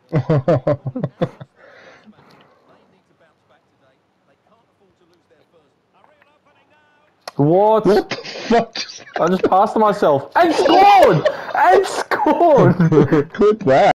What? What the fuck? I just passed myself and scored! And scored! Clip that.